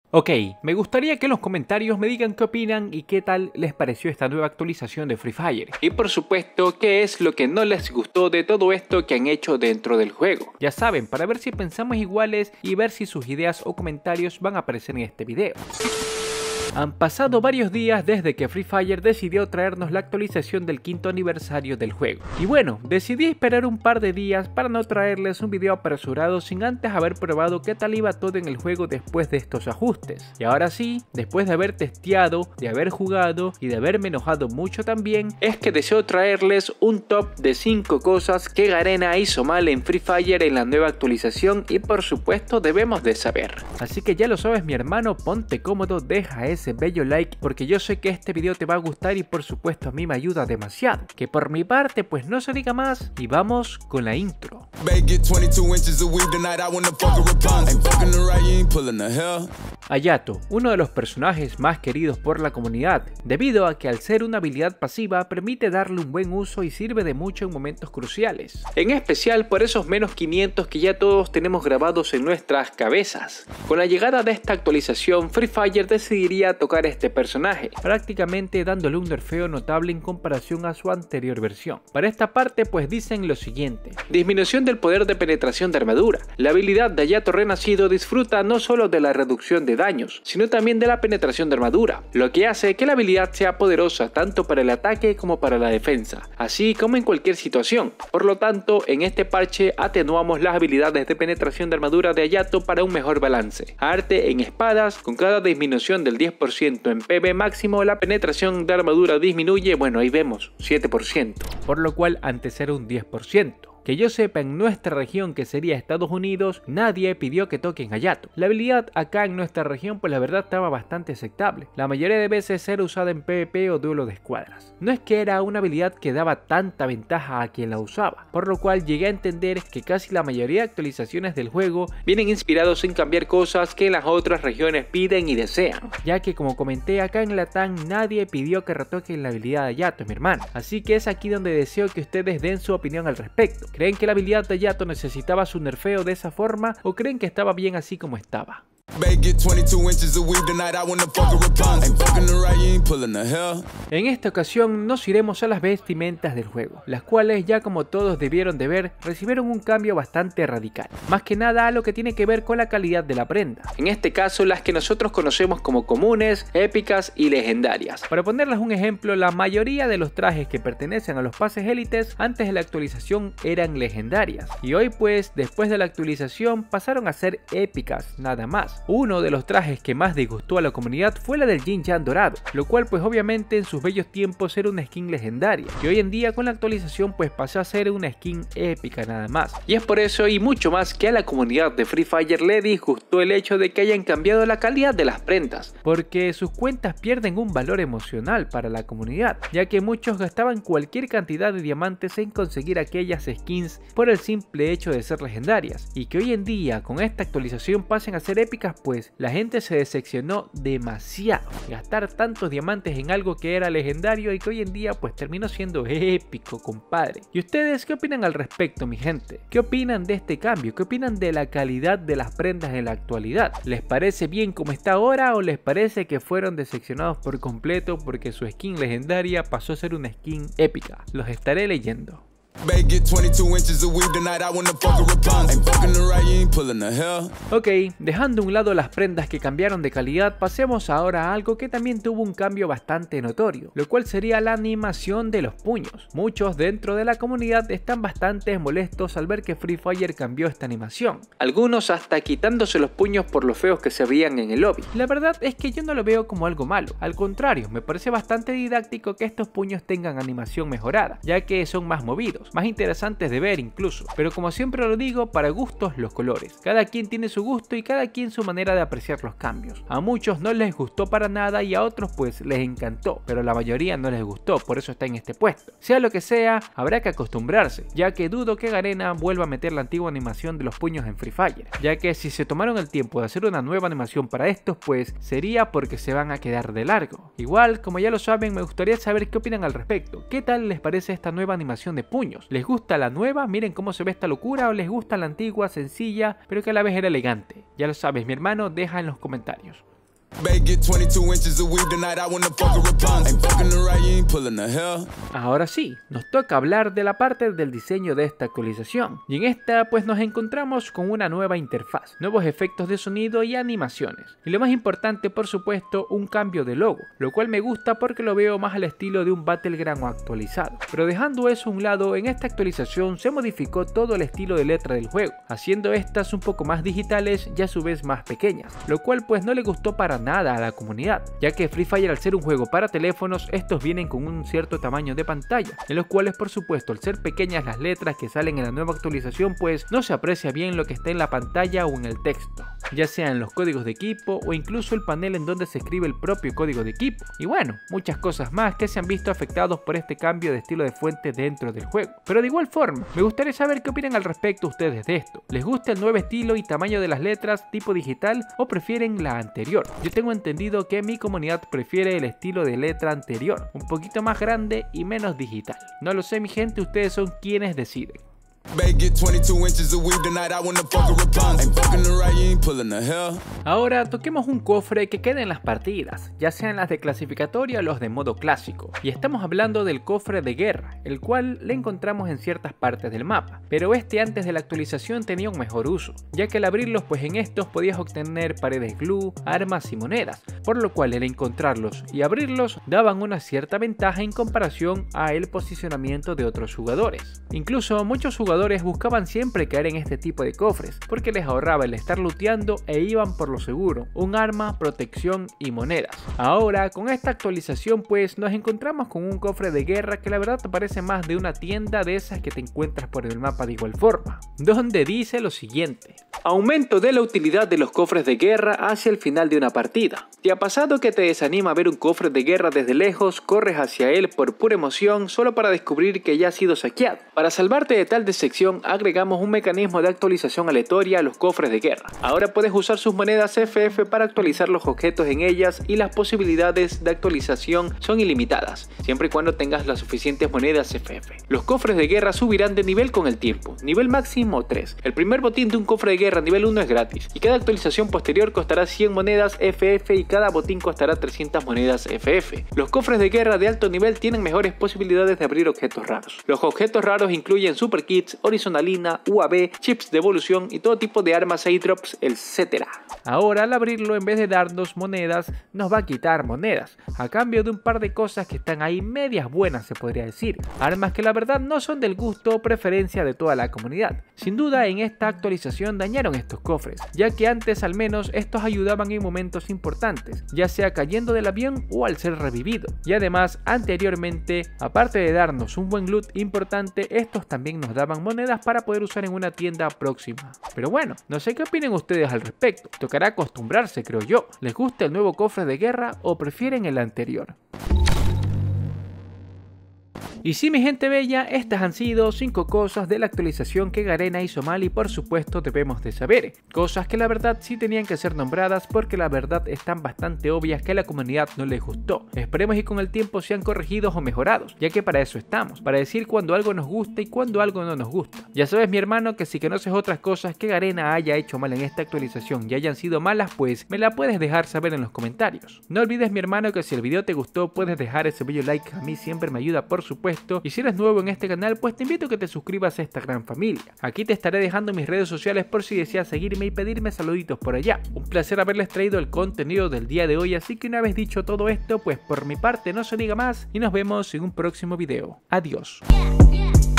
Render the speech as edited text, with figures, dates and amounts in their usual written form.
Ok, me gustaría que en los comentarios me digan qué opinan y qué tal les pareció esta nueva actualización de Free Fire. Y por supuesto, qué es lo que no les gustó de todo esto que han hecho dentro del juego. Ya saben, para ver si pensamos iguales y ver si sus ideas o comentarios van a aparecer en este video. Han pasado varios días desde que Free Fire decidió traernos la actualización del 5º aniversario del juego. Y bueno, decidí esperar un par de días para no traerles un video apresurado sin antes haber probado qué tal iba todo en el juego después de estos ajustes. Y ahora sí, después de haber testeado, de haber jugado y de haberme enojado mucho también, es que deseo traerles un top de 5 cosas que Garena hizo mal en Free Fire en la nueva actualización y por supuesto debemos de saber. Así que ya lo sabes mi hermano, ponte cómodo, deja ese bello like porque yo sé que este video te va a gustar y por supuesto a mí me ayuda demasiado. Que por mi parte pues no se diga más y vamos con la intro. Hayato, uno de los personajes más queridos por la comunidad, debido a que al ser una habilidad pasiva permite darle un buen uso y sirve de mucho en momentos cruciales. En especial por esos menos 500 que ya todos tenemos grabados en nuestras cabezas. Con la llegada de esta actualización, Free Fire decidiría tocar este personaje, prácticamente dándole un nerfeo notable en comparación a su anterior versión. Para esta parte pues dicen lo siguiente: disminución del poder de penetración de armadura. La habilidad de Hayato Renacido disfruta no solo de la reducción de daños, sino también de la penetración de armadura, lo que hace que la habilidad sea poderosa tanto para el ataque como para la defensa, así como en cualquier situación. Por lo tanto, en este parche atenuamos las habilidades de penetración de armadura de Hayato para un mejor balance. Arte en espadas, con cada disminución del 10% en PV máximo, la penetración de armadura disminuye, bueno ahí vemos, 7%, por lo cual antes era un 10%. Que yo sepa, en nuestra región, que sería Estados Unidos, nadie pidió que toquen Hayato. La habilidad acá en nuestra región pues la verdad estaba bastante aceptable. La mayoría de veces era usada en PvP o duelo de escuadras. No es que era una habilidad que daba tanta ventaja a quien la usaba, por lo cual llegué a entender que casi la mayoría de actualizaciones del juego vienen inspirados en cambiar cosas que en las otras regiones piden y desean. Ya que como comenté, acá en Latam nadie pidió que retoquen la habilidad de Hayato, mi hermano. Así que es aquí donde deseo que ustedes den su opinión al respecto. ¿Creen que la habilidad de Hayato necesitaba su nerfeo de esa forma o creen que estaba bien así como estaba? En esta ocasión nos iremos a las vestimentas del juego, las cuales ya como todos debieron de ver recibieron un cambio bastante radical, más que nada a lo que tiene que ver con la calidad de la prenda, en este caso las que nosotros conocemos como comunes, épicas y legendarias. Para ponerles un ejemplo, la mayoría de los trajes que pertenecen a los pases élites antes de la actualización eran legendarias y hoy pues después de la actualización pasaron a ser épicas nada más. Uno de los trajes que más disgustó a la comunidad fue la del Jin Yang dorado, lo cual pues obviamente en sus bellos tiempos era una skin legendaria, y hoy en día con la actualización pues pasó a ser una skin épica nada más. Y es por eso y mucho más que a la comunidad de Free Fire le disgustó el hecho de que hayan cambiado la calidad de las prendas, porque sus cuentas pierden un valor emocional para la comunidad, ya que muchos gastaban cualquier cantidad de diamantes en conseguir aquellas skins por el simple hecho de ser legendarias, y que hoy en día con esta actualización pasen a ser épicas, pues la gente se decepcionó demasiado. Gastar tantos diamantes en algo que era legendario y que hoy en día pues terminó siendo épico, compadre. ¿Y ustedes qué opinan al respecto, mi gente? ¿Qué opinan de este cambio? ¿Qué opinan de la calidad de las prendas en la actualidad? ¿Les parece bien como está ahora o les parece que fueron decepcionados por completo porque su skin legendaria pasó a ser una skin épica? Los estaré leyendo. Ok, dejando a un lado las prendas que cambiaron de calidad, pasemos ahora a algo que también tuvo un cambio bastante notorio, lo cual sería la animación de los puños. Muchos dentro de la comunidad están bastante molestos al ver que Free Fire cambió esta animación, algunos hasta quitándose los puños por lo feos que se veían en el lobby. La verdad es que yo no lo veo como algo malo, al contrario, me parece bastante didáctico que estos puños tengan animación mejorada, ya que son más movidos, más interesantes de ver incluso, pero como siempre lo digo, para gustos los colores. Cada quien tiene su gusto y cada quien su manera de apreciar los cambios. A muchos no les gustó para nada y a otros pues les encantó, pero a la mayoría no les gustó, por eso está en este puesto. Sea lo que sea, habrá que acostumbrarse, ya que dudo que Garena vuelva a meter la antigua animación de los puños en Free Fire, ya que si se tomaron el tiempo de hacer una nueva animación para estos pues sería porque se van a quedar de largo. Igual, como ya lo saben, me gustaría saber qué opinan al respecto. ¿Qué tal les parece esta nueva animación de puños? ¿Les gusta la nueva? Miren cómo se ve esta locura, o les gusta la antigua, sencilla, pero que a la vez era elegante. Ya lo sabes, mi hermano, deja en los comentarios. Ahora sí, nos toca hablar de la parte del diseño de esta actualización, y en esta pues nos encontramos con una nueva interfaz, nuevos efectos de sonido y animaciones, y lo más importante por supuesto un cambio de logo, lo cual me gusta porque lo veo más al estilo de un Battleground actualizado. Pero dejando eso a un lado, en esta actualización se modificó todo el estilo de letra del juego, haciendo estas un poco más digitales y a su vez más pequeñas, lo cual pues no le gustó para nada a la comunidad, ya que Free Fire, al ser un juego para teléfonos, estos vienen con un cierto tamaño de pantalla, en los cuales por supuesto al ser pequeñas las letras que salen en la nueva actualización pues no se aprecia bien lo que está en la pantalla o en el texto, ya sea en los códigos de equipo o incluso el panel en donde se escribe el propio código de equipo, y bueno, muchas cosas más que se han visto afectados por este cambio de estilo de fuente dentro del juego. Pero de igual forma, me gustaría saber qué opinan al respecto ustedes de esto. ¿Les gusta el nuevo estilo y tamaño de las letras tipo digital o prefieren la anterior? Yo tengo entendido que mi comunidad prefiere el estilo de letra anterior, un poquito más grande y menos digital. No lo sé mi gente, ustedes son quienes deciden. Ahora toquemos un cofre que queda en las partidas, ya sean las de clasificatoria o los de modo clásico, y estamos hablando del cofre de guerra, el cual le encontramos en ciertas partes del mapa, pero este antes de la actualización tenía un mejor uso, ya que al abrirlos pues en estos podías obtener paredes glue, armas y monedas, por lo cual el encontrarlos y abrirlos daban una cierta ventaja en comparación a el posicionamiento de otros jugadores. Incluso muchos jugadores buscaban siempre caer en este tipo de cofres, porque les ahorraba el estar looteando e iban por lo seguro, un arma, protección y monedas. Ahora con esta actualización pues nos encontramos con un cofre de guerra que la verdad parece más de una tienda de esas que te encuentras por el mapa de igual forma, donde dice lo siguiente: aumento de la utilidad de los cofres de guerra hacia el final de una partida. ¿Te ha pasado que te desanima ver un cofre de guerra desde lejos, corres hacia él por pura emoción solo para descubrir que ya ha sido saqueado? Para salvarte de tal decepción agregamos un mecanismo de actualización aleatoria a los cofres de guerra. Ahora puedes usar sus monedas FF para actualizar los objetos en ellas y las posibilidades de actualización son ilimitadas, siempre y cuando tengas las suficientes monedas FF. Los cofres de guerra subirán de nivel con el tiempo, nivel máximo 3. El primer botín de un cofre de guerra nivel 1 es gratis y cada actualización posterior costará 100 monedas FF y cada botín costará 300 monedas FF. Los cofres de guerra de alto nivel tienen mejores posibilidades de abrir objetos raros. Los objetos raros incluyen super kits, horizontalina, UAV, chips de evolución y todo tipo de armas, airdrops, etc. Ahora al abrirlo, en vez de darnos monedas, nos va a quitar monedas, a cambio de un par de cosas que están ahí medias buenas se podría decir, armas que la verdad no son del gusto o preferencia de toda la comunidad. Sin duda en esta actualización dañaron estos cofres, ya que antes al menos estos ayudaban en momentos importantes, ya sea cayendo del avión o al ser revivido, y además anteriormente, aparte de darnos un buen loot importante, estos también nos daban monedas para poder usar en una tienda próxima. Pero bueno, no sé qué opinen ustedes al respecto, tocará acostumbrarse creo yo. ¿Les gusta el nuevo cofre de guerra o prefieren el anterior? Y sí mi gente bella, estas han sido 5 cosas de la actualización que Garena hizo mal y por supuesto debemos de saber. Cosas que la verdad sí tenían que ser nombradas porque la verdad están bastante obvias que a la comunidad no les gustó. Esperemos que con el tiempo sean corregidos o mejorados, ya que para eso estamos, para decir cuando algo nos gusta y cuando algo no nos gusta. Ya sabes mi hermano que si conoces otras cosas que Garena haya hecho mal en esta actualización y hayan sido malas, pues me la puedes dejar saber en los comentarios. No olvides mi hermano que si el video te gustó puedes dejar ese bello like, a mí siempre me ayuda por supuesto. Y si eres nuevo en este canal pues te invito a que te suscribas a esta gran familia. Aquí te estaré dejando mis redes sociales por si deseas seguirme y pedirme saluditos por allá. Un placer haberles traído el contenido del día de hoy, así que una vez dicho todo esto pues por mi parte no se diga más y nos vemos en un próximo video. Adiós.